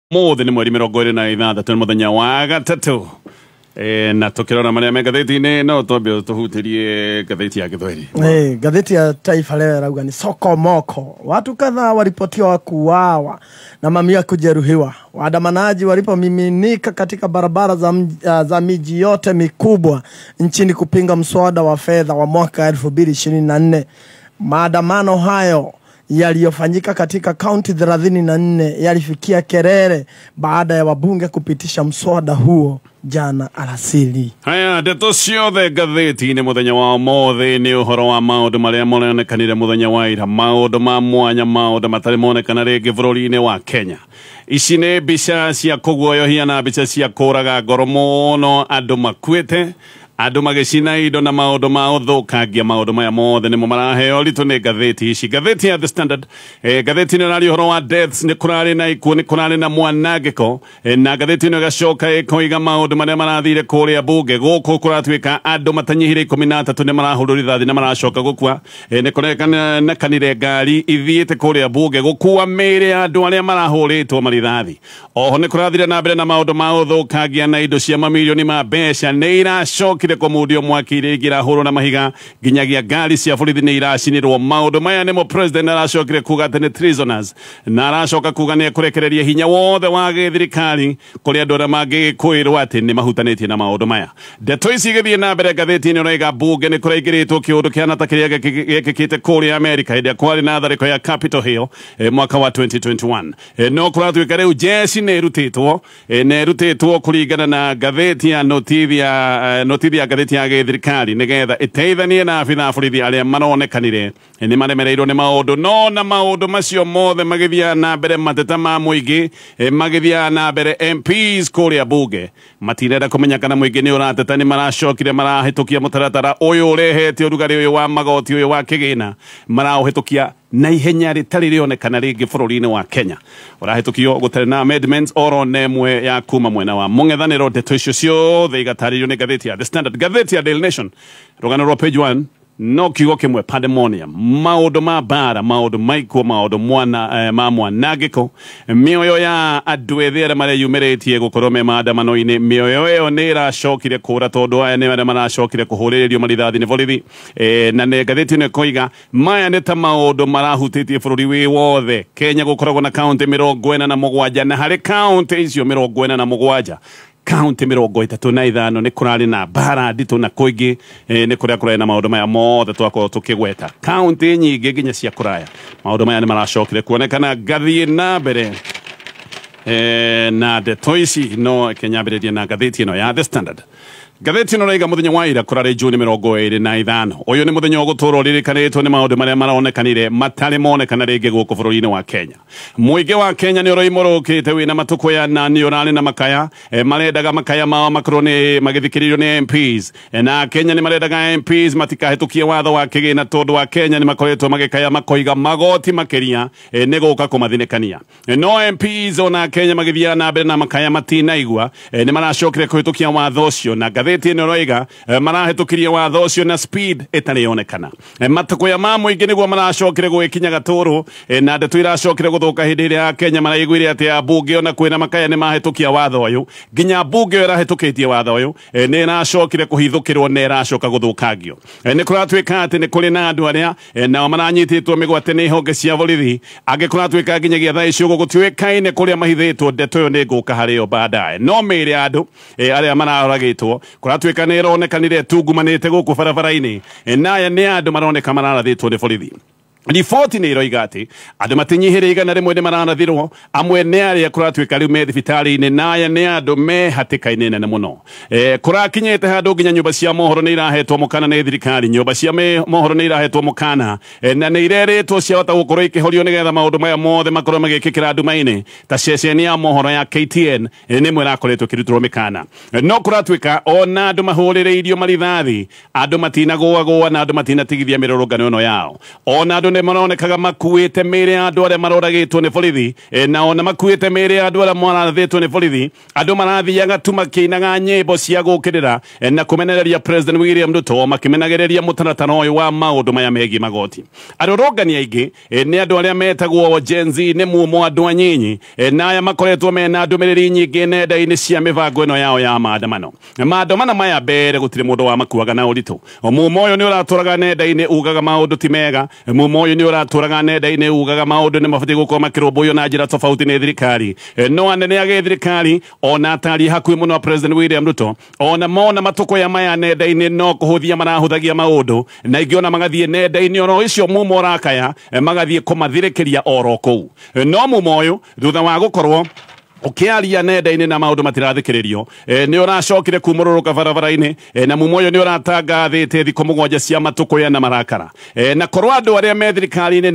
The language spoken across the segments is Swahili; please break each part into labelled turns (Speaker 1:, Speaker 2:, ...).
Speaker 1: Mothe ni mweri mirongo iri na ithathatũ ni muthenya wa gatatu na tukirora maria me gatheti-ini no twambe tuhutirie gatheti ya Githweri.
Speaker 2: Gatheti ya Taifa Leo rauga ni soko moko. Watu kadhaa waripotiwa kuuawa na mamia kujeruhiwa. Waandamanaji walipomiminika katika barabara za miji yote mikubwa nchini kupinga mswada wa fedha wa mwaka 2024. Maandamano hayo yaliyofanyika katika kaunti 34 yalifikia kelele baada ya wabunge kupitisha mswada huo jana alasiri.
Speaker 1: Haya ndeto ciothe gatheti-ini muthenya wa mothe ni uhoro wa maundu maria monekanire muthenya wa ira, maundu ma mwanya, maundu matari monekana ringi bururi-ini wa Kenya. Ici ni mbica cia kuguoyohia na mbica cia kuraga ngoro muno, andu makuite, andu magicina indo na maundu ma uthukangia. Maundu maya mothe nimo maraheo ritu ni gatheti ici. Gatheti ya The Standard, gatheti ni rari uhoro wa deaths, ni kurari na ikuo, ni kurari na mwanangiko, na gatheti ni gacoka ikoiga maundu maria marathire kuria bunge guku kuratwika andu matanyihire 13 ni marahururi thathi na maracoka gukua. Ni kurekana na kanire ngari ithiite kuria bunge gukua miri andu aria marahuritwo marithathi. Oho ni kurathire na mbere na maundu ma uthukangia na indo cia mamilioni ma mbeca ni iracoka kire komudio mwakire igira horo na mahiga ginyagia ngari cia borithi ni iracinirwo. Maundu maya nimo president aracokire kuga ati ni treasoners na aracoka kuga ni kurekereria hinya wothe wa githirikari kuri andu aria mangikwirwo ati ni mahutanitie na maundu maya. Ndeto ici igithie na mbere gatheti-ini uraiga bunge ni kuraigiritwo kiundu kiana ta kiria gekikite kuria America hĩndĩ kwari na tharĩko ya Capitol Hill mwaka wa 2021. No kuratwika riu jeshi ni irutitwo kuringana na gatheti ya notithi ya gatheti ya githirikari nigetha iteithanie na abitha borithi aria maronekanire ni maremereirwo ni maundu. No na maundu macio mothe magithia na mbere, mateta ma muingi magithia na mbere, MPs kuria bunge matirenda kumenya kana muingi ni urateta ni maracokire marahitukia mutaratara uyu urehete urugari uyu wa magoti uyu wa kigina, marahitukia na ihenya ritari rionekana ringi bururi-ini wa Kenya. Urahitukio gutari na amendments oro nemwe ya kuma mwena wa mung'ethaniro. Ndeto icio ciothe igataririo ni gatheti ya The Standard. Gatheti ya Daily Nation rugano rwa page 1 no kiugo kimwe pandemonium, maundu ma bara, maundu maikuo, maundu ma mwanangiko, mioyo ya andu ethĩ aria mareyumĩrĩtie gukorwo me maandamano-ini. Mioyo ĩyo nĩ ĩracokire kũra tondu aya nĩ arĩa maracokire kũhũrĩrĩrio marithathi nĩ borithi. Na nĩ gatheti-inĩ koiga maya nĩ ta maundu marahutĩtie bũrũri wĩ wothe. Kenya gũkoragwo na kaunti 47 na harĩ kaunti icio 47 kaunti 35 ni kurari na bara ndito na kuingi ni kuria kuraya na maundu maya mothe twakorwo tukigweta. Kaunti nyingi nginya cia kuraya maundu maya ni maracokire kuonekana. Gathie na mbere na ndeto ici no kenyambĩrĩria na gatheti ĩno ya The Standard. Gatheti ĩno raiga muthenya wa ira kurari Juni 25. Uyu ni muthenya ũgũtũũrwo ririkanĩtwo ni maundu maria maronekanire matari monekana ringi guku bũrũri-inĩ wa Kenya. Muingi wa Kenya ni ũroimũrũkĩte wĩna matuko ya na ni ũrarĩ na makaya marendaga makaya mao makorwo ni magĩthikĩrĩrio ni MPs. Na Kenya ni marendaga MPs matikahĩtũkie watho wa kĩgĩna tondu wa Kenya ni makoretwo magĩkaya makoiga magoti makĩria ni gũka kũmathinĩkania. No MPs ona Kenya magĩthia na mbere na makaya matinaigua ni maracokire kũhĩtũkia watho ũcio. Na gatheti ĩno roiga marahĩtũkirie watho ũcio na speed ĩtarĩ yonekana. Matuko ya ma mũingĩ nĩguo maracokire gwĩkinya gatũrũ na ndeto iracokire gũthũka hĩndĩ ĩrĩa Kenya maraiguire atĩ ambunge ona kwĩna makaya nĩ mahĩtũkia watho ũyũ. Nginya mbunge ĩrahĩtũkĩtie watho ũyũ nĩ ĩracokire kũhithũkĩrwo na ĩracoka gũthũkangio. Nĩ kũratuĩka atĩ nĩ kũrĩ na andũ arĩa nao maranyitĩtwo mĩgwate nĩ honge cia borithi. Angĩ kũratuĩka nginyagia thaa ici ũguo gũtuĩkaine kũrĩa mahithĩtwo. Ndeto ĩyo nĩ ngũka harĩo baadaye. No mĩĩrĩ ya andũ arĩa mararagĩtwo kũratuĩka nĩ ĩronekanire tungumanĩte gũkũ barabara-inĩ. Na aya nĩ andũ maroneka mararathĩtwo nĩ borithi. Riboti nĩ iroiga atĩ andũ matinyihĩire 100 nĩ mararathirwo. Amwe nĩ arĩa kũratuĩka rĩu me thibitarĩ-inĩ, na aya nĩ andũ me hatĩka-inĩ nene mũno. Kũrakinyĩte handũ nginya nyũmba cia mohoro nĩ irahetwo mũkana nĩ thirikari. Nyũmba cia mohoro nĩ irahetwo mũkana na nĩ irerĩtwo ciahota gũkorwo ikĩhorio nĩgetha maũndũ maya mothe makorwo magĩkĩkĩra nduma-inĩ. Ta ceceni ya mohoro ya KTN nĩmwe ĩrakoretwo ĩkĩrutĩrwo mĩkana. No kũratuĩka ona andũ mahũrĩrĩirio marithathi, andũ matinagũagũa na andũ matinatigithia mĩrũrũngano ĩno yao. Ona andũ nĩ maronekaga makuĩte mĩĩrĩ ya andũ arĩa maroragĩtwo nĩ borithi na ona makuĩte mĩĩrĩ ya andũ arĩa morathĩtwo nĩ borithi. Andũ marathiaga tu makĩinaga nyĩmbo cia gũkĩrĩra na kũmenereria President William Ruto, makĩmenagĩrĩria mũtaratara ũyũ wa maũndũ maya megiĩ magoti. Arũrũngani aingĩ nĩ andũ arĩa metagwo Gen Z, nĩ mumo andũ anyinyi na aya makoretwo mena ndũmĩrĩri nyingĩ nenda-inĩ cia mĩbango ĩno yao ya maandamano. Maandamano maya mbere gũtirĩ mũndũ wa makuaga na ũritũ. Mumo ũyũ nĩ ũratũraga nenda-inĩ ugaga maũndũ ti mega. Mumo ũyũ nĩ ũratũraga nenda-inĩ ugaga maũndũ nĩ mabatiĩ gũkorwo makĩrũmbũiyo na njĩra tofauti nĩ thirikari. No anene a thirikari ona atari hakuhĩ mũno President William Ruto ona mona matũkũya maya nenda-inĩ no kũhũthia marahũthagia maũndũ, na ingĩ ona magathiĩ nenda-inĩ oro icio mumo rakaya magathiĩ kũmathirĩkĩria oro kũu. No mumo ũyũ thutha wa gũkorwo ukiaria nenda-inĩ na maũndũ matirathikĩrĩrio nĩ ũracokire kumũrũrũka barabara-inĩ na mumo ũyũ nĩ ũratangathĩte thikũ mũgwanja cia matũkũya na marakara. Na korwo andũ arĩa me thirikari-inĩ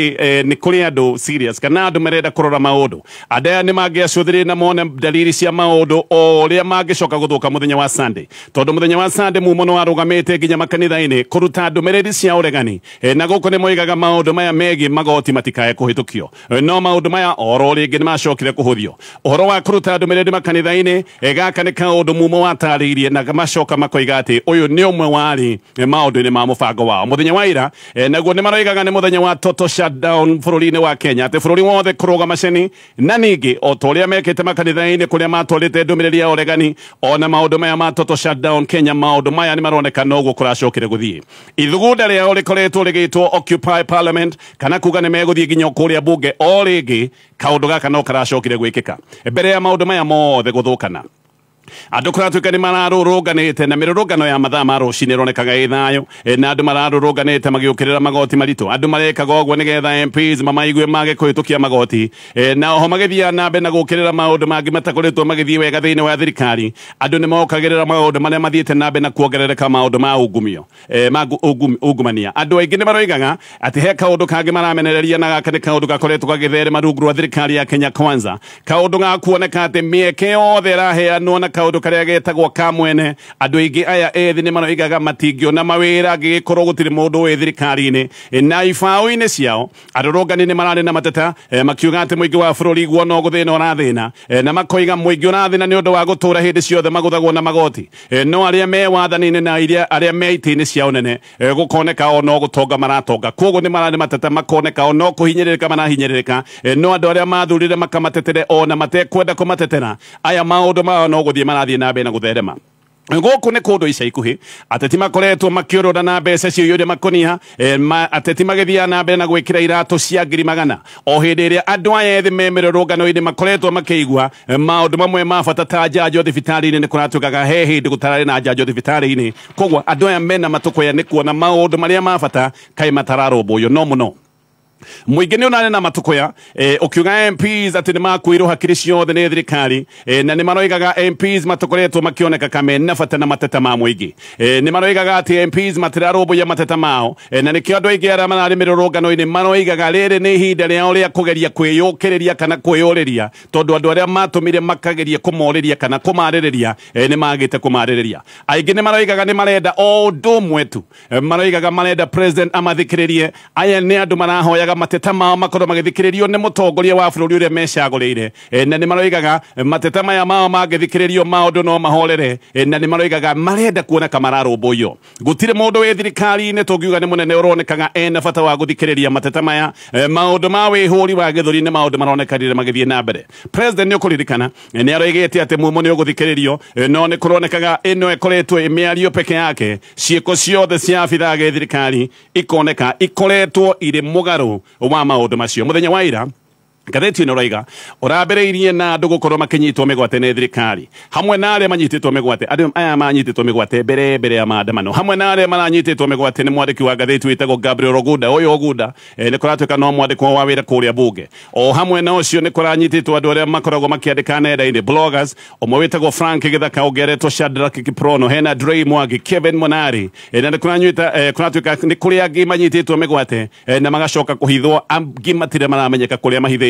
Speaker 1: nĩ kũrĩ andũ serious kana andũ marenda kũrora maũndũ, andũ aya nĩ mangĩacũthĩrĩria na mone dalili cia maũndũ o ũrĩa mangĩcoka gũthũka mũthenya wa Sunday, tondũ mũthenya wa Sunday mumo nĩ warũgamĩte nginya makanitha-inĩ kũruta ndũmĩrĩri cia ũregani. Na gũkũ nĩ moigaga maũndũ maya megiĩ magoti matikae kũhĩtũkio, no maũndũ maya oro rĩngĩ nĩ macokire kũhũthio. Ũhoro wa kũruta ndũmĩrĩri makanitha-inĩ gaka nĩ kaũndũ mumo watarĩirie na macoka makoiga atĩ ũyũ nĩ ũmwe warĩ maũndũ-inĩ ma mũbango wao mũthenya wa ira. Naguo nĩ maroigaga nĩ mũthenya wa total shutdown bũrũri-inĩ wa Kenya, atĩ bũrũri wothe kũrũgama ceni, na ningĩ o ta ũrĩa mekĩte makanitha-inĩ kũrĩa matwarĩte ndũmĩrĩri ya ũregani, ona maũndũ maya ma total shutdown Kenya, maũndũ maya nĩ maroneka no ũguo kũracokire gũthiĩ. Ithugunda rĩao rĩkoretwo rĩgĩtwo Occupy Parliament, kana kuga nĩ megũthiĩ nginya kũrĩa bunge o rĩngĩ. Kaũndũ gaka no karacokire gwĩkĩka mbere ya maũndũ maya mothe gũthũkana. Andũ kũratuĩka nĩ mararũrũnganĩte na mĩrũrũngano ya mathaa ma rũcinĩ ĩronekaga ĩ thayũ, na andũ mararũrũnganĩte magĩũkĩrĩra magoti maritũ. Andũ marekaga ũguo nĩgetha MPs mamaigue mage kũhĩtũkia magoti, na oho magĩthiaga na mbere na gũũkĩrĩra maũndũ mangĩ matakoretwo magĩthiĩ wega thĩinĩ wa thirikari. Andũ nĩ mokagĩrĩra maũndũ marĩa mathiĩte na mbere na kuongerereka maũndũ ma ungumania. Andũ aingĩ nĩ maroigaga atĩ he kaũndũ kangĩ maramenereria, na gaka nĩ kaũndũ gakoretwo gagĩtherema rungu rwa thirikari ya Kenya Kwanza, kaũndũ ga kuoneka atĩ mĩeke yothe ĩraheanwo na kaũndũ karĩa getagwo ka mwene. Andũ aingĩ aya ethĩ nĩ maroigaga matingĩona mawĩra angĩgĩkorwo gũtirĩ mũndũ wĩ thirikari-inĩ, na ibaũ-inĩ ciao arũrũngani nĩ mararĩ na mateta makiuga atĩ mũingĩ wa bũrũri guo no gũthĩna ũrathĩna, na makoiga mũingĩ ũrathĩna nĩ ũndũ wa gũtũũra hĩndĩ ciothe magũthagwo na magoti, no arĩa me wathani-inĩ na arĩa me itĩ-inĩ cia ũnene gũkoneka o no gũtonga maratonga. Koguo nĩ mararĩ mateta makoneka o no kũhinyĩrĩrĩka marahinyĩrĩrĩka, no andũ arĩa mathurire makamatetere ona matekwenda kũmatetera. Aya maũndũ mao no gũthiĩ marathiĩ na mbere na gũtherema. Gũkũ nĩ kũndũ ica ikuhĩ ateti makoretwo makĩũrũra na mbeca cio iria makonia, ateti magĩthiaga na mbere na gwĩkĩra iratũ cia ngiri magana o hĩndĩ ĩrĩa andũ aya ethĩ me mĩrũrũngano-inĩ makoretwo makĩigua maũndũ mamwe ma bata ta njanjo thibitarĩ-inĩ. Nĩ kũratuĩkaga he hĩndĩ gũtararĩ na njanjo thibitarĩ-inĩ, koguo andũ aya mena matũkũya nĩ kuona maũndũ marĩa ma bata kaĩ matararũmbũiyo no mũno. Mũingĩ nĩ ũnarĩ na matũkũya ũkiuga MPs atĩ nĩ makuĩrwo hakiri ciothe nĩ thirikari, na nĩ maroigaga MPs matakoretwo makĩoneka kame na bata na mateta ma mũingĩ. Nĩ maroigaga atĩ MPs matirarũmbũiya mateta mao, na nĩkĩo andũ aingĩ arĩa mararĩ mĩrũrũngano-inĩ maroigaga rĩrĩ nĩ ihinda rĩao rĩa kũgeria kwĩyũkĩrĩria kana kwĩyũrĩria, tondũ andũ arĩa matũmire makageria kũmorĩria kana kũmarĩrĩria nĩ magĩte kũmarĩrĩria. Aingĩ nĩ maroigaga nĩ marenda o ũndũ ũmwe tu, maroigaga marenda president amathikĩrĩrie. Aya nĩ andũ marahoyaga mateta mao makorwo magĩthikĩrĩrio nĩ mũtongoria wa bũrũri ũrĩa mecagũrĩire, na nĩ maroigaga mateta maya mao mangĩthikĩrĩrio maũndũ no mahorere, na nĩ maroigaga marenda kuoneka mararũmbũiyo. Gũtirĩ mũndũ wĩ thirikari-inĩ tũngiuga nĩ mũnene ũronekaga ena bata wa gũthikĩrĩria mateta maya. Maũndũ ma wĩhũri wa gĩthũri nĩ maũndũ maronekanire magĩthiĩ na mbere. President nĩ ũkũririkana nĩ aroigĩte atĩ mumo nĩ ũgũthikĩrĩrio, no nĩ kũronekaga ĩno ĩkoretwo mĩario peke yake. Ciĩko ciothe cia abithaa gĩ thirikari ikoneka ikoretwo irĩ mũgarũ wa maũndũ macio. Mũthenya wa ira ngathĩti ĩno roiga ũrambĩrĩirie na andũ gũkorwo makĩnyitwo mĩgwate nĩ thirikari, hamwe na arĩa manyitĩtwo mĩgwate. Andũ aya manyitĩtwo mĩgwate mbere ya maandamano, hamwe na arĩa maranyitĩtwo mĩgwate nĩ mwandĩki wa ngathĩti wĩtagwo Gabriel Oguda. Ũyũ Oguda nĩ kũratuĩka no mwandĩkwo wa wĩra kũrĩa bunge. O hamwe na ũcio nĩ kũranyitĩtwo andũ arĩa makoragwo makĩandĩka nenda-inĩ, bloggers. Ũmwe wĩtagwo Frank Gĩthaka, ũngeretwo Shadrack Kiprono, hena Dre Mwangi, Kevin Monari, na nĩ kũratuĩka nĩ kũrĩa angĩ manyitĩtwo mĩgwate na magacoka kũhithwo, angĩ matirĩ maramenyeka kũrĩa mahithĩtwo.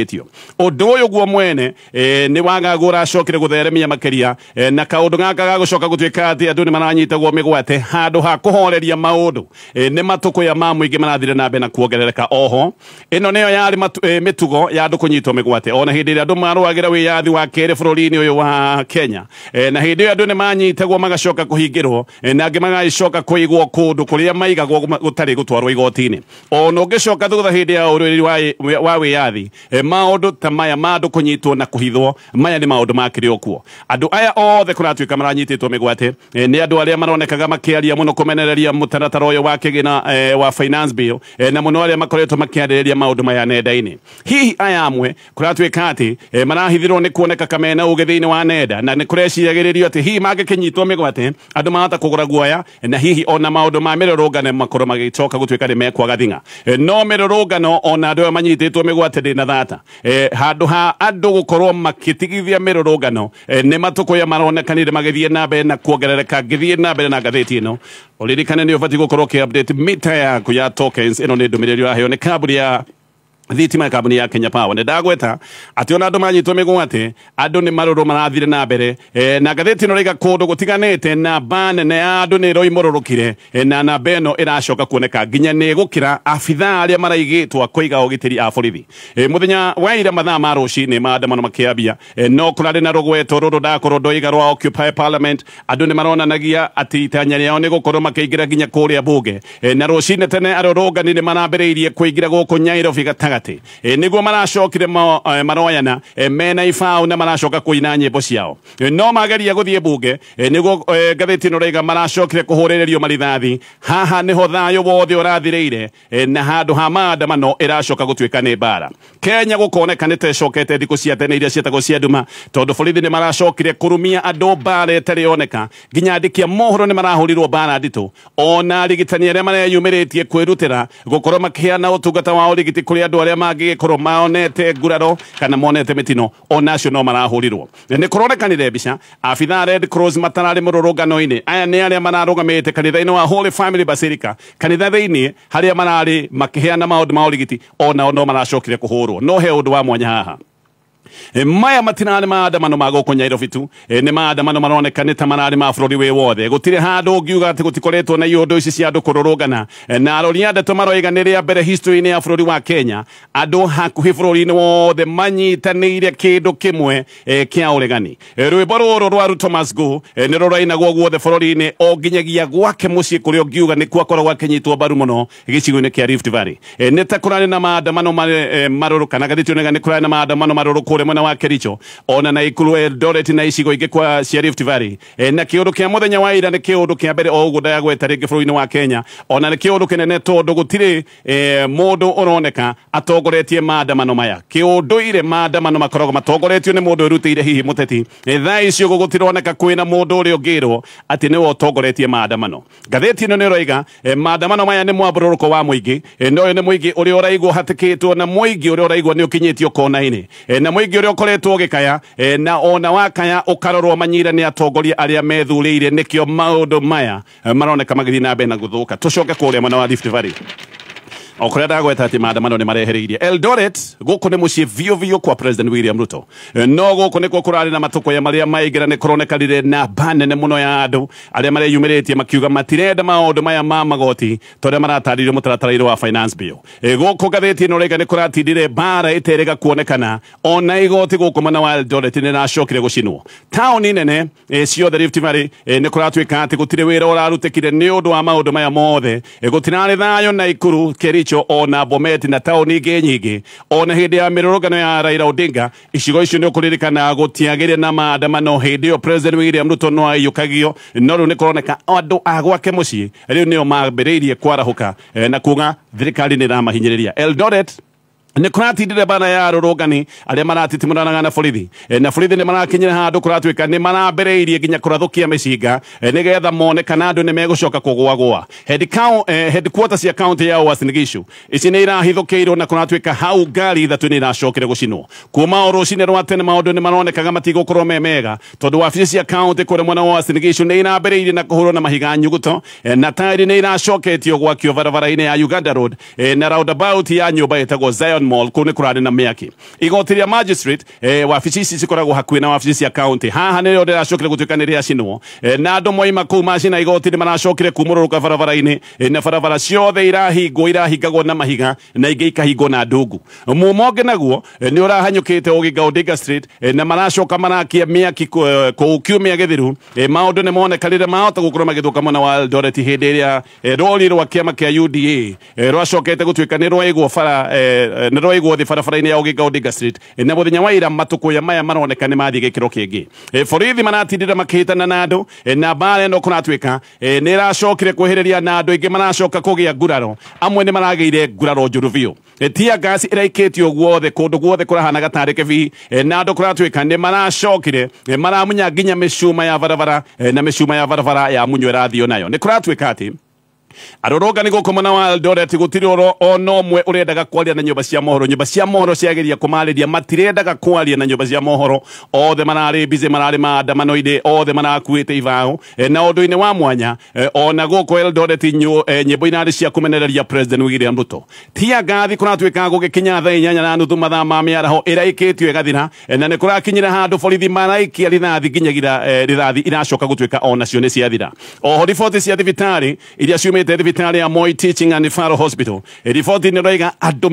Speaker 1: ritio odoyo guo mwene ni wagagura cokire gutheremia makeria na kaundu gaka gagucoka gutuika ati andu ni maranyita guo migwate handu ha kuhoreria maundu ni matuko ya mamuingi marathire na mbere na kuongerereka. Oho ino niyo yari mitugo ya andu kunyitwo migwate ona hindi ria andu marwagira wiyathi wa kere bururi-ini uyu wa Kenya na hindi iyo andu ni manyitagwo magacoka kuhingirwo na angi magacoka kuigwo kundu kuria maigagwo gutari gutwarwo igoti-ini. Ona ungicoka thutha hindi ya ururi wa wiyathi maundu ta maya mandu kunyitwo na kuhithwo maya ni maundu makire okuo. Andu aya othe kuratuika maranyititwo migwate ni andu aria maronekaga makiaria muno kumenereria mutaratara uyu wa kigina wa finance bill na muno aria makoretwo makiarĩrĩria maundu maya nenda-ini. Hihi aya amwe kuratuika ati marahithirwo ni kuoneka kamena uge thiini wa nenda na ni kureciragĩrĩrio ati hihi mangikinyitwo migwate andu mahota kugura guoya na hihi ona maundu ma mirurungano makorwo magicoka gutuika ni mekwaga thinga. No mirurungano ona andu manyititwo migwate ndina thata handu ha andu gukorwo makitigithia mirurungano ni matuko ya maronekanire magithie na mbere na kuongerereka ngithie na mbere na ngathĩti ĩno. Uririkane ni ubati gukorwo ki update mita yaku ya tokens ino ni ndumiriri uraheo ni kambuni ya thitima kambuni ya Kenya Power. Ndagweta ati ona andu manyitwo migwate andu ni maruru marathire na mbere na ngathĩti ĩno raiga kundu gutiganite na banene ya andu ni roimururukire na namba ĩno iracoka kuoneka nginya ni gukira abithaa aria maraigitwo kuiga ugitiri a borithi. Muthenya wa ira mathaa ma rucini maandamano makiambia no kurari na rugweto ruru ndakorwo ndoiga rwa Occupy Parliament andu ni maronanagia ati itanya riao ni gukorwo makiingira nginya kuria bunge na rucini tene arorongani ni marambĩrĩirie kuingira guku Nyairobi gatagatĩ niguo maracokire maroyana mena ifau na maracoka kuina nyimbo ciao no mageria guthie bunge niguo ngathĩti ĩno raiga maracokire kuhũrĩrĩrio marithathi. Haha niho thayo wothe ũrathirĩire na handu ha maandamano iracoka gutuika ni mbara. Kenya gukonekanĩte ĩcokete thikũ cia tene iria cietagwo cia nduma tondu borithi ni maracokire kurumia andu mbara ĩtarĩ yoneka nginya andĩki a mohoro ni marahũrirwo mbara nditũ ona arigitani arĩa mareyumĩrĩtie kwĩrutĩra gukorwo makiheana ũtungata wa ũrigiti kũrĩ andu arĩa mangĩgĩkorwo maonete nguraro kana monete mitino ona acio no marahũrirwo. Ni kuronekanire mbica abithaa Red Cross matararĩ mũrũrũngano-inĩ. Aya nĩ arĩa mararũgamĩte kanitha-inĩ wa Holy Family Basilica kanitha thĩinĩ harĩa mararĩ makiheana maũndũ ma ũrigiti ona no maracokire kũhũrwo. No he ũndũ wa mwanya haha maya matinarĩ maandamano ma gũkũ Nyairobi tu nĩ maandamano maroneka nĩ ta mararĩ ma bũrũri wĩ wothe. Gũtirĩ handũ ũngiuga atĩ gũtikoretwo na iũndũ ici cia andũ kũrũrũngana na arori a ndeto maroiga nĩ rĩa mbere history-inĩ ya bũrũri wa Kenya andũ hakuhĩ bũrũri-inĩ wothe manyitanĩire kĩndũ kĩmwe kĩa ũregani. Rwĩmbo rũrũ rwa Ruto Must Go nĩ rũrainagwo guothe bũrũri-inĩ o nginyagia gwake mũciĩ kũrĩa ũngiuga nĩkuo akoragwo akĩnyitwo mbaru mũno gĩcigo-inĩ kĩa Rift Valley. Nĩ ta kũrarĩ na maandamano marũrũ kana ngathĩti ĩno nĩ kũrarĩ na maandamano marũrũ kũrĩa mwena wa Kericho ona na Ikulu Eldoret na icigo ingĩ kwa cia Rift Valley na kĩũndũ kĩa mũthenya wa ira nĩ kĩũndũ kĩa mbere o ũguo ndagweta rĩngĩ bũrũri-inĩ wa Kenya ona nĩ kĩũndũ kĩnene tondũ gũtirĩ mũndũ ũroneka atongoretie maandamano maya. Kĩũndũire maandamano makoragwo matongoretio nĩ mũndũ ũrutĩire hihi mũteti. Thaa icio gũtironeka kwĩna mũndũ ũrĩa ũngĩrwo atĩ nĩwe ũtongoretie maandamano. Ngathĩti ĩno nĩ ĩroiga maandamano maya nĩ mwambũrũrũko wa mũingĩ na ũyũ nĩ mũingĩ ũrĩa ũraigwo hatĩkĩtwo na mũingĩ ũrĩa ũraigwo nĩ ũkinyĩtio kona-inĩ na mũingĩ ũrĩa ũkoretwo ũgĩkaya na ona wakaya ũkarorwo manyira nĩ atongoria arĩa methurĩire nĩkĩo maũndũ maya maroneka magĩthiĩ na mbere na gũthũka. Tũcoke kũrĩa mwena wa Rift Valley o kuria ndagweta ati maandamano ni marehereirie Eldoret guku ni mucii biũ kwa President William Ruto no guku nikuo kurari na matuko ya maria maigira ni kuronekanire na banene muno ya andu aria mareyumĩrĩtie makiuga matirenda maũndũ maya ma magoti toria marataririo mũtaratara-inĩ wa finance bill. Guku ngathĩti ĩno rĩngĩ ni kuratindire mbara ĩterĩga kuonekana ona igoti guku mwena wa Eldoret ni racokire gũcinwo. Taũni nene ciothe Rift Valley ni kuratuĩka ati gũtirĩ wĩra ũrarutĩkire nĩ ũndũ wa maũndũ maya mothe. Gũtirarĩ thayo na Ikuru Kericho ona Bomet na taũni ingĩ nyingĩ ona hĩndĩ ya mĩrũrũngano ya Raila Odinga icigo icio nĩ ũkũririkana gũtiagĩrĩ na maandamano hĩndĩ ĩyo President William Ruto no aiyũkagio no rĩu nĩ kũroneka andũ a gwake mũciĩ rĩu nĩo mambĩrĩirie kwarahũka na kuga thirikari nĩ ĩramahinyĩrĩria. Eldoret ni kuratindire bana ya arũrũngani aria maratitimũranaga na borithi na borithi ni marakinyira handu kuratuĩka ni marambĩrĩirie nginya kũrathũkia mĩcinga nigetha mone kana andũ ni megũcoka kũgũagũa. Headquarters ya county ya Uasin Gishu ici nĩ irahithũkĩirwo na kuratuĩka hau ngari ithatũ nĩ iracokire gũcinwo. Kuma o rũcinĩ rwa tene maũndũ nĩ maronekaga matigũkorwo me mega tondũ wabici cia county kũrĩa mwena wa Uasin Gishu nĩ irambĩrĩirie na kũhũrwo na mahiga nyuguto na taĩri nĩ iracoketio gwakio barabara-inĩ ya Uganda Road na roundabout ya nyũmba ĩtagwo Zion Hilton Mall kune kurade na miaki igoti ria magistrate wabici ici cikoragwo hakuhi na wabici cia county haha nä rä o ndä racokire gå tuä ka nä rä acinwo na andå moima kuu macina igoti nä maracokire kumå ka barabara-inä na barabara ciothe irahingagwo na mahiga na ingä ikahingwo na ndungu mumonge naguo nä å rahanyå kä te Oginga Odinga Street na maracoka marakia mä aki kå kiumia gä thiru maå ndå nä monekanä re mahota gå korwo magä thå ka mwena wa Eldoret hä ndä ä rä a rori rwa kä ama kä a UDA rwacokete gå tuä ka nä rwaigwo thä barabara-inä ya Oginga Odinga Street na må thenya wa ira matå kå ya maya maroneka nä mathiä gä kä ro kä ngä borithi maratindä makä hä tana na andå na mbara ä no kå ratuä ka nä racokire kwä hä rä ria na andå aingä maracoka kå gä a nguraro amwe nä maragä ire nguraro njå ru biå tia ngasi ä raikä tio guothe kå ndå guothe kå rahana gatarä kä bi na andå kå ratuä ka nä maracokire maramunya nginya mä cuma ya barabara na mä cuma ya barabara ya munyo ä rathio nayo nä kå ratuä ka atä arorongani gå kå mwena wa Eldoret gũtirĩ oro ona ũmwe ũrendaga kwaria na nyũmba cia mohoro ciageria kũmarĩria matirendaga kwaria na nyũmba cia mohoro othe mararĩ bize mararĩ maandamano-inĩ othe marakuĩte ibao na ũndũ-inĩ wa mwanya ona gũkũ Eldoret nyĩmbo inarĩ cia kũmenereria President William Ruto tia ngathi kũratuĩka gũgĩkinya thaa 8:30 mathaa ma mĩaraho ĩraikĩtio ĩgathira na nĩ kũrakinyĩra handũ borithi maraikia rithathi nginyagia rithathi iracoka gũtuĩka onacio nĩ ciathira oho riboti cia thibitarĩ iria ciumĩte thibitarĩ ya Moi Teaching and Referral Hospital riboti nĩ roiga andũ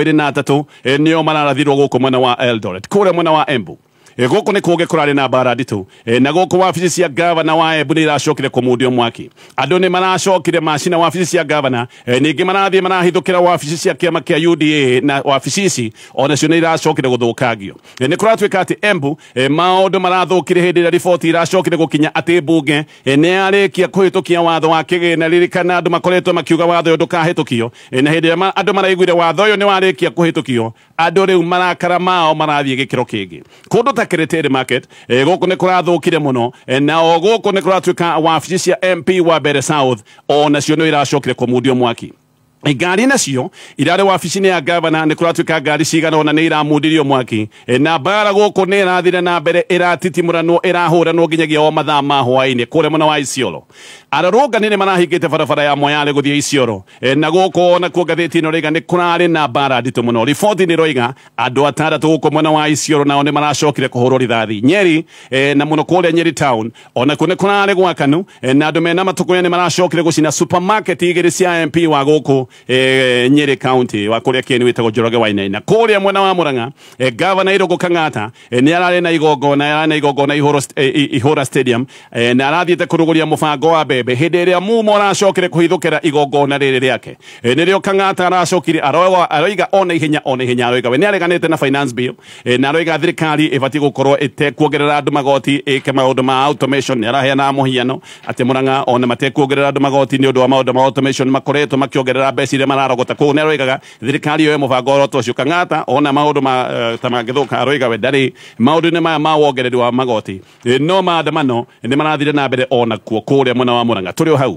Speaker 1: 23 nĩo mararathirwo gũkũ mwena wa Eldoret kũrĩa mwena wa Embu gũkũ nĩ kũgĩ kũrarĩ na mbara nditũ na gũkũ wabici cia gavana wa Embu nĩ iracokire kũmundio mwaki andũ nĩ maracokire macina wabici cia gavana ningĩ marathiĩ marahithũkĩra wabici cia kĩama kĩa UDA na wabici ici onacio nĩ iracokire gũthũkangio nĩ kũratuĩka atĩ Embu maũndũ marathũkire hĩndĩ ĩrĩa riboti iracokire gũkinya atĩ mbunge nĩ yarĩkia kũhĩtũkia watho wa kĩgĩna ririkana andũ makoretwo makiuga watho ũyũ ndũkahĩtũkio na hĩndĩ ĩrĩa andũ maraiguire watho ũyũ nĩ warĩkia kũhĩtũkio andũ rĩu marakara mao marathiĩ gĩkĩro kĩngĩ kũndũ ta Kiritiri Market gũkũ nĩ kũrathũkire mũno na o gũkũ nĩ kũratuĩka wabici cia MP wa Mbere South onacio nĩ iracokire kũmundio mwaki ngari nacio irarĩ wabici-inĩ ya gavana nĩ kũratuĩka ngari cigana ona nĩ iramundirio mwaki na mbara gũkũ nĩ ĩrathire na mbere ĩratitimũranwo ĩrahũranwo nginyagia o mathaa ma hwaĩ-inĩ kũrĩa mwena wa Isiolo arũrũngani nĩ marahingĩte barabara ya Moyale gũthiĩ Isiolo na gũkũ nakuo ngathĩti ĩno roiga nĩ kũrarĩ na mbara nditũ mũno riboti nĩ roiga andũ 6 gũkũ mwena wa Isiolo nao nĩ maracokire kũhũrwo rithathi Nyeri na mũno kũrĩa Nyeri town onakuo nĩ kũrarĩ gwakanu na andũ mena matũkũya nĩ maracokire gũcina supermarket igĩrĩ cia MP wa gũkũ Nyeri County wa kuria kieni witagwo Njoroge Wainaina kuria mwena wa Murang'a governor Irungu Kang'ata ni ararĩ na igongona Ihura Stadium na arathiĩte kũrũgũria mũbango wa mbembe hĩndĩ ĩrĩa Mumo aracokire kũhithũkĩra igongona rĩrĩ rĩake nĩrĩo Kang'ata aracokire aroiga ona ihenya aroiga we nĩ areganĩte na finance bill na aroiga thirikari ĩbatiĩ gũkorwo ĩtekuongerera andũ magoti ĩke maũndũ ma automation nĩ araheana mũhiano atĩ Murang'a ona matekuongerera andũ magoti nĩ ũndũ wa maũndũ ma automation makoretwo makĩongerera mbeca iria mararogota kũu nĩ aroigaga thirikari ĩyo mũbango oro ũcio Kang'ata ona maũndũ ta mangĩthũka aroiga we ndarĩ maũndũ-inĩ maya ma wongereri wa magoti no maandamano nĩ marathire na mbere ona kuo kũrĩa mwena wa Murang'a tũrĩ o hau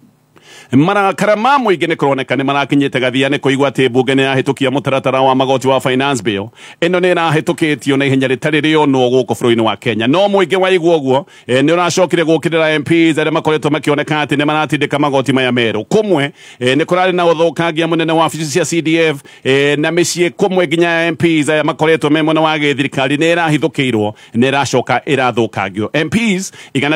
Speaker 1: marakara ma mũingĩ nĩ kũroneka nĩ marakinyĩte gathia nĩ kũigua atĩ mbunge nĩ yahĩtũkia mũtaratara wa magoti wa finance bill ĩno nĩ ĩrahĩtũkĩtio na ihenya rĩtarĩ rĩonwo gũkũ bũrũri-inĩ wa Kenya no mũingĩ waigua ũguo nĩ ũracokire gũkĩrĩra MPs arĩa makoretwo makĩoneka atĩ nĩ maratindĩka magoti maya merũ kũmwe nĩ kũrarĩ na ũthũkangia mũnene wa wabici cia CDF na mĩciĩ kũmwe nginya MPs aya makoretwo me mwena wa gĩthirikari nĩ ĩrahithũkĩirwo nĩ ĩracoka ĩrathũkangio MPs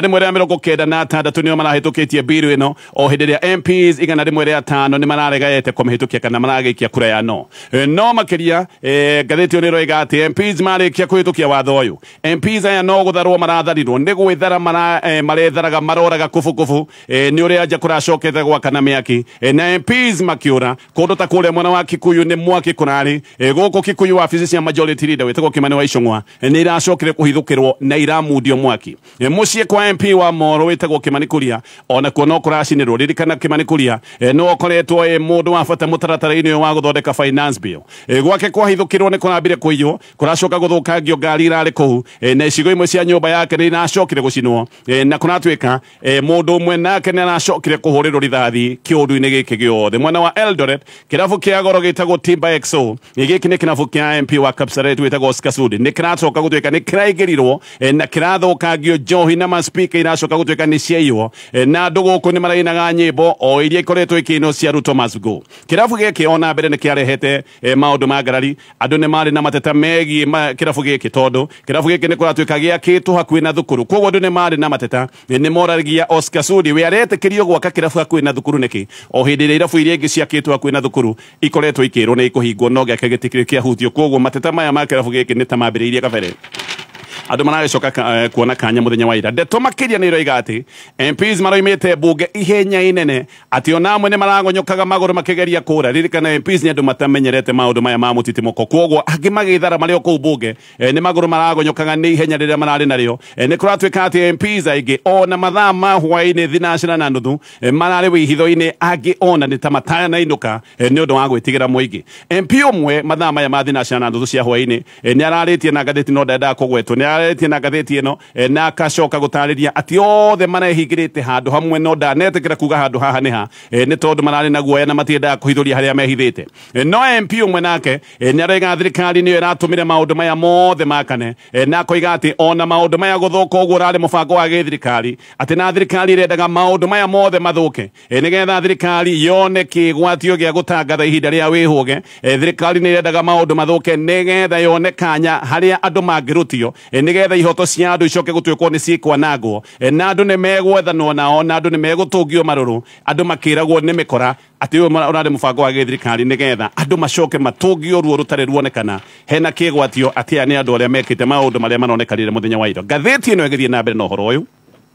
Speaker 1: 196 nĩo marahĩtũkĩtie bill ĩno o hĩndĩ ĩrĩa MPs 105 nĩ mararegaete kũmĩhĩtũkia kana maragĩikia kura ya no makĩria ngathĩti ĩyo nĩ ĩroiga atĩ MPs marĩkia kũhĩtũkia watho ũyũ MPs aya no gũtharwo maratharirwo nĩ gwĩthara maretharaga maroraga kubukubu nĩ ũrĩa nja kũracokete gwakana mĩaki na MPs makĩũra kũndũ ta kũrĩa mwena wa Kikuyu nĩ mwaki kũrarĩ gũkũ Kikuyu wabici cia majority leader wĩtagwo Kimani wa Icũng'wa nĩ iracokire kũhithũkĩrwo na iramundio mwaki mũciĩ kwa MP wa Moro wĩtagwo Kimani Kuria ona kuo no kũracinĩrwo ririkana Kimani Kuria no akoretwo mũndũ wa bata mũtaratara-inĩ ũyũ wa gũthondeka finance bill gwake kwahithũkĩrwo nĩ kũrambire kũiywo kũracoka gũthũkangio ngari irarĩ kũu na icigo imwe cia nyũmba yake nĩ iracokire gũcinwo na kũratuĩka mũndũ ũmwe nake nĩ aracokire kũhũrĩrwo rithathi kĩũndũ-inĩ gĩkĩ gĩothe mwena wa Eldoret kĩrabu kĩa goro gĩtagwo Timber XO gĩkĩ nĩ kĩrabu kĩa MP wa Kapsaret wĩtagwo Oscar Sudi nĩ kĩracoka gũtuĩka nĩ kĩraingĩrirwo na kĩrathũkangio njohi na maspika iracoka gũtuĩka nĩ ciaiywo na andũ gũkũ nĩ marainaga nyĩmbo o iria ikoretwo ikino cia Ruto must go. Kirabu giki ona mbere ni kiarehete maundu ma ngarari, andu ni mari na mateta megi kirabu giki tondu kirabu giki ni kuratwika giakitwo hakuhi na thukuru, koguo andu ni mari na mateta ni moragia Oscar Sudi we aretekirio gwaka kirabu hakuhi na thukuru niki o hindi iria irabu iria ingi ciakitwo hakuhi na thukuru ikoretwo ikirwo ni ikuhingwo no giake gitikire hutio, koguo mateta maya ma kirabu giki ni ta mambiriirie kabere andu maragicoka kuona kanya muthenya wa ira. Ndeto makiria ni iroiga ati MPs maroimite bunge ihenya inene ati ona amwe ni maragonyokaga maguru makigeria kura. Ririkana MPs ni andu matamenyerete maundu maya ma mutitimoko, koguo angi magithara mario kuu bunge ni maguru maragonyokaga ni ihenya riria marari nario. Ni kuratwika ati MPs aingi ona mathaa ma hwaini thinacara na nuthu marari wihitho-ini, angi ona ni ta matana inuka ni undu wa gwitigira muingi. MP umwe mathaa maya ma thinacara na nuthu cia hwaini ni araritie na ngatheti no ndenda kugwetwo, ni araritie na ngatheti ino na akacoka gutariria ati othe marehingirite handu hamwe no ndanetekera kuga handu haha niha ni tondu marari na guoya na matiendaga kuhithuria haria mehithite. No MP umwe nake ni araiga thirikari niyo iratumire maundu maya mothe makane na koiga ati ona maundu maya guthuka uguo urari mubango wa githirikari ati na thirikari irendaga maundu maya mothe mathuke nigetha thirikari yone kigwatio gia gutangatha ihinda ria wihuge. Thirikari ni irendaga maundu mathuke nigetha yone kanya haria andu mangirutio nigetha ihoto cia andu icoke gutwikwo ni cikwanangwo na andu ni megwethanwo nao na andu ni megutungio maruru, andu makiragwo ni mikora ati uyu urari mubango wa githirikari nigetha andu macoke matungio ruo rutari ruonekana hena kigwatio ati ani andu aria mekite maundu maria maronekanire muthenya wa ira. Ngatheti ino igithie na mbere na uhoro uyu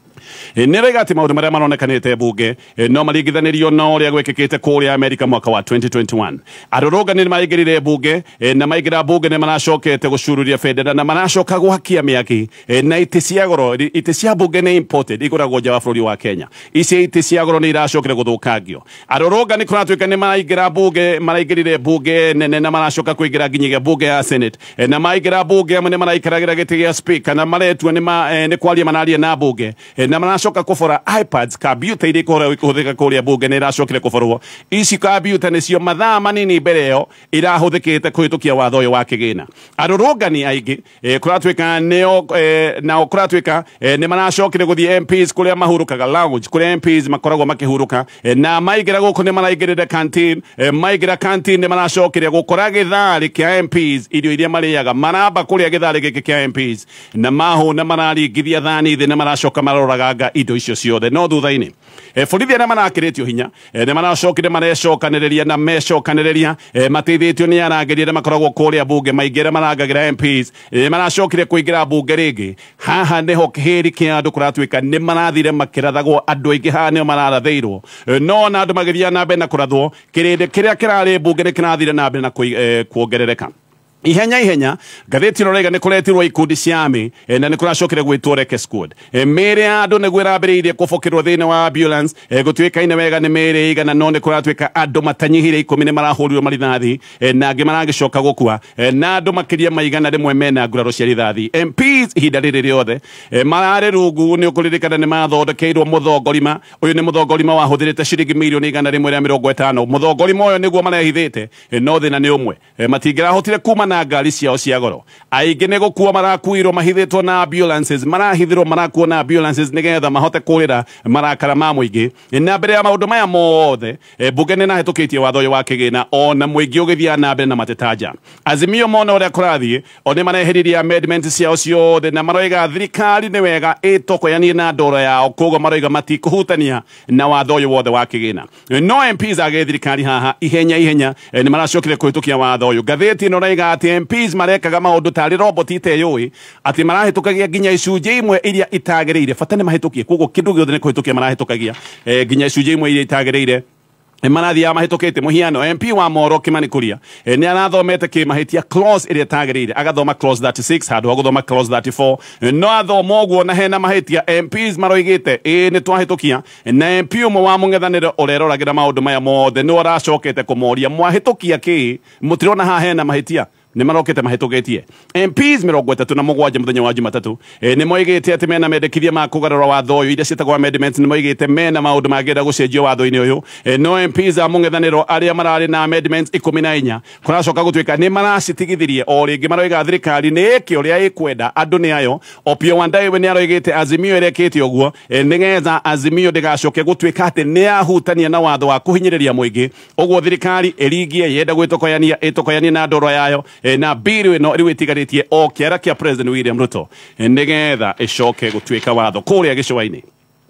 Speaker 1: niroiga ati maundu maria maronekanite bunge no maringithanirio no uria gwikikite kuria Amerika mwaka wa 2021. Arurungani ni maingirire bunge na maingira bunge ni maracokete gucururia federa na maracoka gwakia miaki na iti cia goro. Iti cia bunge ni imported iguragwo nja wa bururi wa Kenya. Ici iti cia goro ni iracokire guthukangio. Arurungani kuratwika ni maraingira bunge, maraingirire bunge nene na maracoka kuingira nginyagia bunge ya Senate na maingira bunge amwe ni maraikaragira giti gia speaker na maretua ni kwaria manaria na bunge na maracoka kufora iPads computer iria ikuhuthika kuria bunge ni iracokire kuforwo. Ici computer nicio mathaa manini mbere yo irahuthikite kuhitukia watho uyu wa kigina. Arurungani aingi kuratwika nio nao kuratwika ni maracokire guthie MPs kuria mahurukaga lounge kuria MPs makoragwo makihuruka na maigira guku ni maraigirire canteen. Maigira canteen ni maracokire gukora githari kia MPs irio iria mariaga maramba kuria githari giki kia MPs na mahu na mararingithia thani thi na maracoka maroragaga indo icio ciothe. No thutha-ini borithi aria marakiritio hinya ni maracokire marecokaniriria na mecokaniriria mateithitio ni arangĩri aria makoragwo kuria bunge maingi aria marangagira MPs maracokire kuingira bunge ringi. Haha niho kihiri kia andu kuratwika ni marathire makirathagwo, andu aingi haha nio mararathiirwo no na andu magithia na mbere na kurathwo. Kirindi kiria kirari bunge ni kirathire na mbere na kuongerereka ihenya. Ngatheti ino rega ni kuretirwo ikundi cia ami na ni kuracokire gwitwo reke squad. Mere andu ni gwirambiriirie kubokirwo thiini wa ambulance gutwika ine wega ni mere igana no ni kuratwika andu matanyihire 10 ni marahurirwo marithathi na angi maragicoka gukua na andu makiria maigana rimwe mena nguraro cia rithathi. MPs ihinda riri riothe marari rungu ni ukuririkana ni mathondekeirwo muthongorima. Uyu ni muthongorima wahuthirite ciringi mirioni igana rimwe ria 50. Muthongorima uyu niguo marehithite no thina ni umwe matingirahotire kuma na ngari ciao cia goro. Aingi ni gukua marakuirwo mahithitwo na ambulances, marahithirwo marakuo na ambulances nigetha mahote kurira marakara ma muingi. Na mbere ya maundu maya mothe bunge ni nahitukitie watho uyu wa kigina ona muingi ugithia na mbere na matetaja. Azimio mona uria kurathie oni mareheririe amendments ciao ciothe na maroiga thirikari ni wega itokoyanie na ndoro yao, koguo maroiga matikuhutania na watho uyu wothe wa kigina. No MPs age thirikari haha ihenya ni maracokire kuhitukia watho uyu. Ngatheti ino raiga ati MPs marekaga maundu tari robot iteyui ati marahitukagia nginya icunjĩ imwe iria itagĩrĩire. Bata ni mahitukie, koguo kindu giothe ni kuhitukia marahitukagia nginya icunjĩ imwe iria itagĩrĩire. Marathia mahitukite muhiano MP wa Moro Kimani Kuria ni arathomete kimahitia clause iria tagirire agathoma clause 36 handu aguthoma clause 34 no athoma uguo na hena mahitia. MPs maroigite ni twahitukia na MP umwe wa mung'ethaniro ureroragira maundu maya mothe ni uracokete kumoria mwahitukia ki mutirona ha hena mahitia nä marokete mahätågetie MPs 37 muthenya wa Jumatatu nä moigäte atä mena mendekithia ma kågarå watho å yå iria ciätagwo amendments nä moigäte mena maå ndå mangä gũcenjio watho-inä å yå no MPs a mũng'ethanĩro arĩa mararĩ na amendments 14 kũracoka gũtuĩka nĩ maracitigithirie o rĩngĩ maroiga thirikari nĩ ĩke ũrĩa ĩkwenda andũ nĩ ayo Opiyo Wandayi we nĩ aroigĩte Azimio ĩrekĩte ũguo nĩgetha Azimio ndĩgacoke gũtuĩka atĩ nĩ yahutania na watho wa kũhinyĩrĩria mũingĩ ũguo thirikari ĩringie yenda ĩtokoyanie na ndoro yayo na bill ĩno rĩu ĩtigarĩtie o kĩara kĩa President William Ruto nĩgetha ĩcoke gũtuĩka watho kũrĩa gĩcũa-inĩ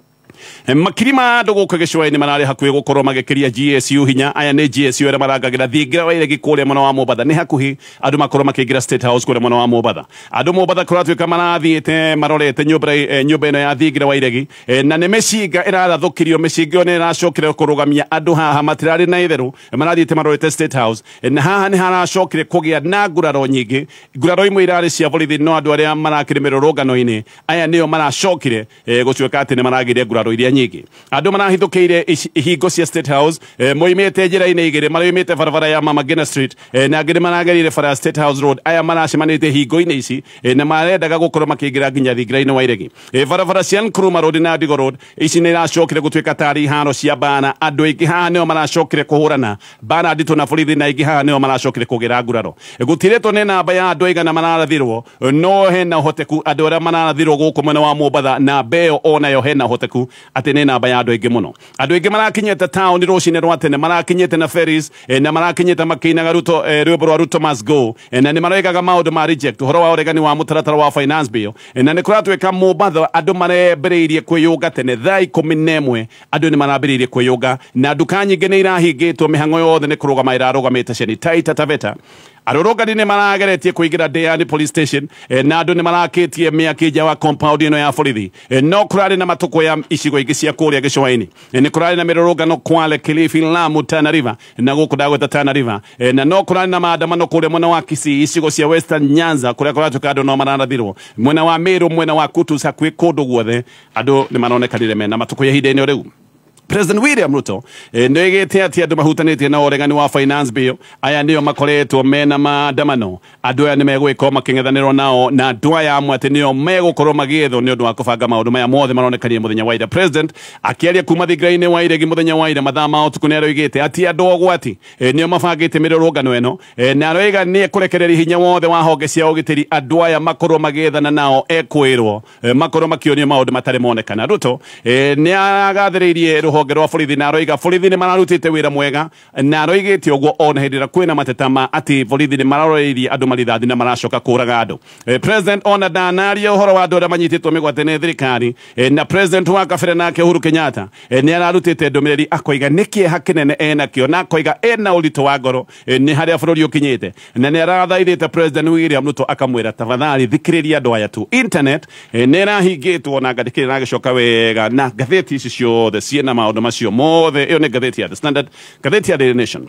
Speaker 1: makiri ma andå gå kå gä cũa-inĩ mararä hakuhĩ gũkorwo magĩkĩria GSU hinya aya nĩ GSU arĩa marangagĩra thingira wa iregi kũrĩa mwena wa Mombatha nĩ hakuhĩ andũ makorwo makĩingĩra State House kũrĩa mwena wa Mombatha andũ Mombatha kũratuĩka marathiĩte marorete nyũmba ĩno ya thingira wa iregi na nĩ mĩcinga ĩrarathũkirio mĩcinga ĩyo nĩ ĩracokire kũrũgamia andũ haha matirarĩ na itherũ marathiĩte marorete State House na haha nĩ haracokire kũgĩa na nguraro nyingĩ nguraro imwe irarĩ cia borithi no andũ arĩa marakĩrĩ mĩrũrũngano-inĩ aya nĩo maracokire gũtuĩka atĩ nĩ maragĩire nguraro iria nyingĩ andũ marahithũkĩire ihingo cia State House moimĩte njĩra-inĩ igĩrĩ maroimĩte barabara ya Mama Ngina Street na angĩ nĩ maragerire bara ya State House Road aya maracemanĩte hingo-inĩ ici na marendaga gũkorwo makĩingĩra nginya thingira-inĩ wa iregi barabara cia Nkrumah Road na Ndigo Road ici nĩ iracokire gũtuĩka tarĩ iharo cia mbara andũ aingĩ haha nĩo maracokire kũhũrana mbara nditũ na borithi na aingĩ haha nĩo maracokire kũgĩra nguraro gũtirĩtwo nĩ namba ya andũ aigana mararathirwo no hena ũhoteku andũ arĩa mararathirwo gũkũ mwena wa Mombatha na mbeo onayo hena ũhoteku atĩ nĩ namba ya andũ aingĩ mũno andũ aingĩ marakinyĩte taũni rũcinĩ rwa tene marakinyĩte na ferries na marakinyĩte makĩinaga Ruto rwĩmbo rwa Ruto must go na nĩ maroigaga maũndũ ma reject ũhoro wa ũregani wa mũtaratara wa finance bill na nĩ kũratuĩka Mombatha andũ marambĩrĩirie kwĩyũnga tene thaa 11 andũ nĩ marambĩrĩirie kwĩyũnga na nduka nyingĩ nĩ irahingĩtwo mĩhang'o yothe nĩ kũrũgama ĩrarũgamĩte ciani Taita Taveta arũrũngani nĩ marageretie kũingĩra Diani police station na andũ nĩ marakĩtie mĩaki nja wa compound ĩno ya borithi no kũrarĩ na matũkũ ya icigo ingĩ cia kũrĩa gĩcũa-inĩ nĩ kũrarĩ na mĩrũrũngano Kwale Kilifi Lamu Tana River na gũkũ ndagweta Tana River na no kũrarĩ na maandamano kũrĩa mwena wa Kisii icigo cia Western Nyanza kũrĩa kũratuĩka andũ no mararathirwo mwena wa Meru mwena wa Kutus hakuhĩ kũndũ guothe andũ nĩ maronekanire mena matũkũ ya ihinda-inĩ rĩu President William Ruto nĩoigĩte atĩ andũ mahutanĩtie na ũregani wa finance bill aya nĩo makoretwo mena maandamano andũ aya nĩ megũgĩkorwo makĩng'ethanĩrwo nao na andũ aya amwe atĩ nĩo megũkorwo magĩethwo nĩ ũndũ wa kũbanga maũndũ maya mothe maronekanie mũthenya wa ira President akĩaria kuma thingira-inĩ wa iregi mũthenya wa ira mathaa ma ũtukũ nĩ aroigĩte atĩ andũ ũgwati nĩo mabangĩte mĩrũrũngano ĩno na aroiga nĩ ekũrekereria hinya wothe wa honge cia ũgitĩri andũ aya makorwo magĩethana nao ekwĩrwo makorwo makĩonio maũndũ matarĩ monekana Ruto nĩ aragathĩrĩirie rũhonge rwa borithi na aroiga borithi nĩ mararutĩte wĩra mwega na aroigĩte ũguo ona hĩndĩ ĩrĩa kwĩna mateta ma atĩ borithi nĩ maroreirie andũ marithathi na maracoka kũraga andũ President ona ndanaria ũhoro wa andũ arĩa manyitĩtwo mĩgwate nĩ thirikari na President wa kabere nake Uhuru Kenyatta nĩ ararutĩte ndũmĩrĩri akoiga nĩ kĩeha kĩnene enakĩo na akoiga ena ũritũ wa ngoro nĩ harĩa bũrũri ũkinyĩte na nĩ arathaithĩte President William Ruto akamwĩra tafadhali thikĩrĩria andũ aya tu internet nĩ ĩrahingĩtwo na ngathĩkĩrĩ nagĩcoka wega na ngathĩti ici ciothe ciĩna maũndũ macio mothe ĩyo nĩ ngathĩti ya The Standard ngathĩti ya Daily Nation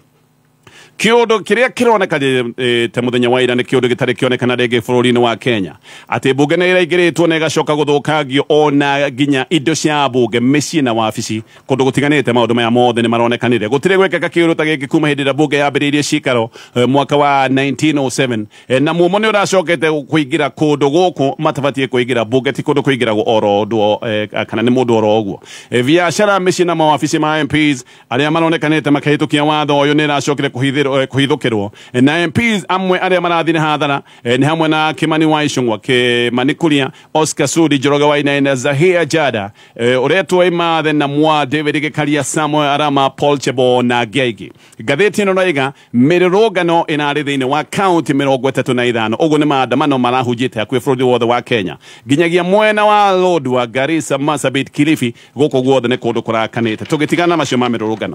Speaker 1: kĩũndũ kĩrĩa kĩroneka ta mũthenya wa ira nĩ kĩũndũ gĩtarĩ kĩonekana rĩngĩ bũrũri-inĩ wa Kenya atĩ mbunge nĩ ĩraingĩrĩtwo na ĩgacoka gũthũkangio ona nginya indo cia mbunge mĩciĩ na wabici kũndũ gũtiganĩte maũndũ maya mothe nĩ maronekanire gũtirĩ gwĩkĩka kĩũndũ ta gĩkĩ kuma hĩndĩ ĩrĩa mbunge yambĩrĩirie cikaro mwaka wa 1907 na muomo nĩ ũracokete kũingĩra kũndũ gũkũ matabatiĩ kũingĩra mbunge ti kũndũ kũingĩragwo oro ũndũ kana nĩ mũndũ oro ũguo biacara mĩciĩ na mawabici ma MPs arĩa maronekanĩte makĩhĩtũkia watho ũyũ nĩ ĩracokire kuhithukirwo na MPs amwe arĩa marathire hathara ni hamwe na Kimani wa Ichung'wa Kimani Kuria Oscar Sudi Njoroge Wainaina na Zahia Jada uretwo imathe na mwa David Gĩkaria Samuel Arama Paul Chebo na Gĩaigi ngathĩti ĩno noiga mĩrũrũngano ĩnarĩ thĩinĩ wa kaunti 35 ũguo nĩ maandamano marahunjĩte hakuhĩ bũrũri wothe wa Kenya nginyagia mwena wa Lodwar Garissa Marsabit Kilifi gũkũ guothe nĩ kũndũ kũrakanĩte tũgĩtigana macio ma mĩrũrũngano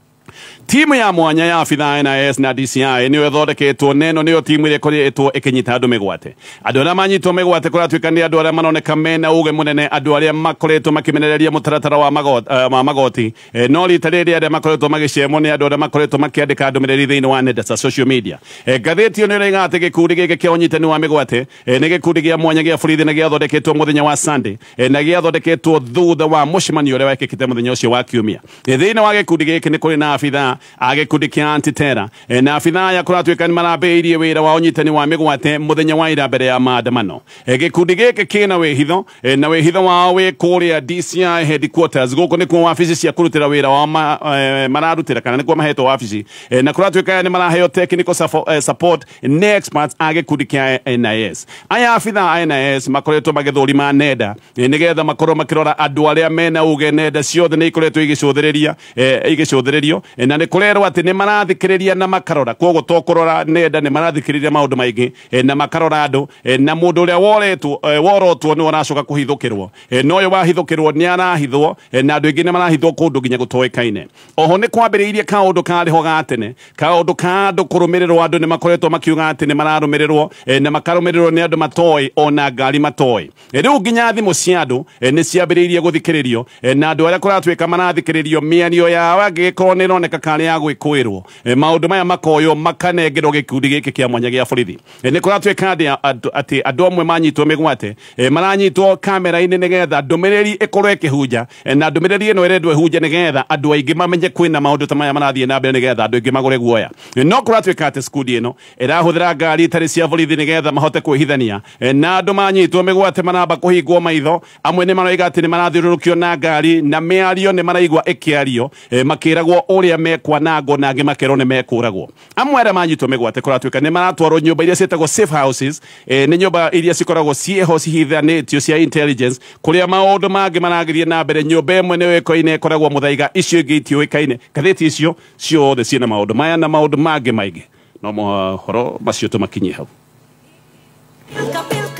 Speaker 1: timu ya mwanya ya abitha NIS na DCI niyo ĩthondeketwo neno niyo timu ĩrĩa ĩkoretwo ĩkĩnyita andũ mĩgwate andũ arĩa manyitwo mĩgwate kũratuĩka nĩ andũ arĩa maroneka mena ũũgĩ mũnene andũ arĩa makoretwo makĩmenereria mũtaratara wa magoti no rita rĩrĩ arĩa makoretwo magĩcemwo nĩ andũ arĩa makoretwo makĩandĩka ndũmĩrĩri thĩinĩ wa nenda cia social media ngathĩti ĩyo nĩ ĩroiga atĩ gĩkundi gĩkĩ kĩa ũnyitani wa mĩgwate nĩ gĩkundi gĩa mwanya gĩa borithi na gĩathondeketwo mũthenya wa Sunday na gĩathondeketwo thutha wa mũcemanio ũrĩa wekĩkĩte mũthenya ũcio wa Kiumia thĩinĩ wa gĩkundi gĩkĩ nĩ kũrĩ na abitha agikundi kia antitera na abitha ya kuratuika ni marambeirie wira wa unyitani wa migwate muthenya wa ira mbere ya maandamano gikundi giki kina wihitho na wihitho wao wi kuria DCI headquarters guku ni kwa ofisi cia kurutira wira wa mararutira kana ni kwa maheto ofisi na kuratuika ni maraheo technical support ne experts agikundi kia NIS aya abitha NIS makoretwo magithurima nenda nigetha makorwo makirora andu aria mena uge nenda ciothe ni ikoretwo igicuthirerio na ni kurerwo ati ni marathikiriria na makarora koguo to kurora nenda ni marathikiriria maundu maingi na makarora andu na mundu uria worotwo ni waracoka kuhithukirwo no yo wahithukirwo ni arahithwo na andu ingi ni marahithwo kundu nginya gutoekaine oho ni kwambiriirie kaundu kariho gatene kaundu ka andu kurumirirwo andu ni makoretwo makiuga ati ni mararumirirwo na makarumirirwo ni andu matoi ona ngari matoi riu nginya thimu cia andu ni ciambiriirie guthikiririo na andu aria kuratuika marathikiririo mianio yao angikorwo ni ironeka kari ya gwikwirwo maundu maya makoyo makanengerwo gikundi giki kia mwanya gia borithi ni kuratuika ati andu amwe manyitwo migwate maranyitwo kamera-ini nigetha ndumiriri ikorwo ikihunja na ndumiriri ino irendwo ihunja nigetha andu aingi mamenye kwina maundu ta maya marathie na mbere nigetha andu aingi magure guoya no kuratuika ati skundi ino irahuthira ngari itari cia borithi nigetha mahote kwihithania na andu manyitwo migwate maramba kuhingwo maitho amwe ni maroiga ati ni marathiururukio na ngari na miario ni maraigwa ikiario makiragwo uria mekwanango na angi makerwo ni mekuragwo amwe aria manyitwo migwate kuratuika ni maratwarwo nyumba iria cietagwo safe houses ni nyumba iria cikoragwo cieho cihithanitio cia intelligence kuria maundu mangi maragirie na mbere nyumba imwe ni wikoine ikoragwo muthaiga icio ingi itiuikaine gatheti icio ciothe ciena maundu maya na maundu mangi maingi no mohoro macio tumakinyie hau